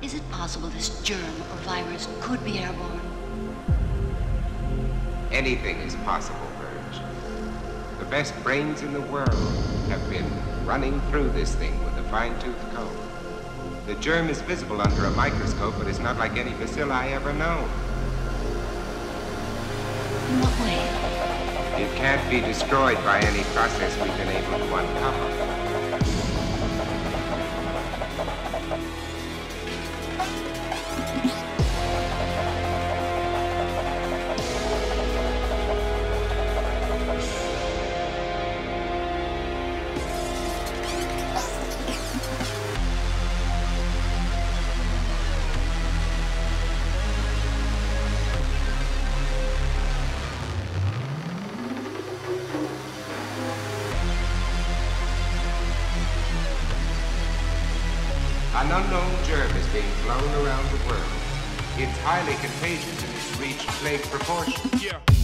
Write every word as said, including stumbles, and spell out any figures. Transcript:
Is it possible this germ or virus could be airborne? Anything is possible, Verge. The best brains in the world have been running through this thing with a fine-tooth comb. The germ is visible under a microscope, but it's not like any bacilli I ever known. In what way? It can't be destroyed by any process we've been able to uncover. An unknown germ is being flown around the world. It's highly contagious and it's reached plague proportions. Yeah.